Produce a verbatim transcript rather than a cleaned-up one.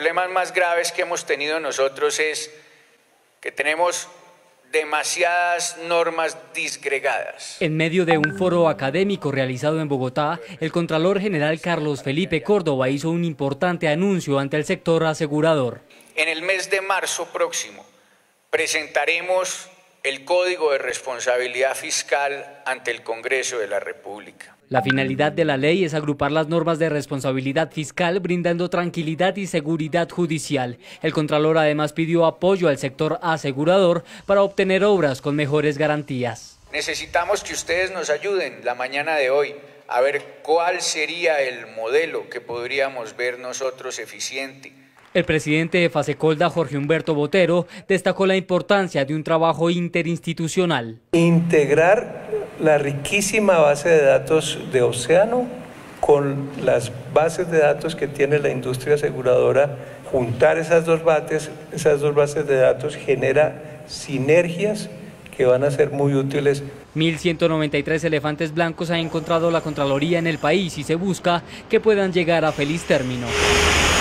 problemas más graves que hemos tenido nosotros es que tenemos demasiadas normas disgregadas. En medio de un foro académico realizado en Bogotá, el Contralor General Carlos Felipe Córdoba hizo un importante anuncio ante el sector asegurador. En el mes de marzo próximo presentaremos el Código de Responsabilidad Fiscal ante el Congreso de la República. La finalidad de la ley es agrupar las normas de responsabilidad fiscal, brindando tranquilidad y seguridad judicial. El Contralor además pidió apoyo al sector asegurador para obtener obras con mejores garantías. Necesitamos que ustedes nos ayuden la mañana de hoy a ver cuál sería el modelo que podríamos ver nosotros eficiente. El presidente de Fasecolda, Jorge Humberto Botero, destacó la importancia de un trabajo interinstitucional. Integrar la riquísima base de datos de Océano con las bases de datos que tiene la industria aseguradora, juntar esas dos bases, esas dos bases de datos genera sinergias que van a ser muy útiles. mil ciento noventa y tres elefantes blancos ha encontrado la Contraloría en el país y se busca que puedan llegar a feliz término.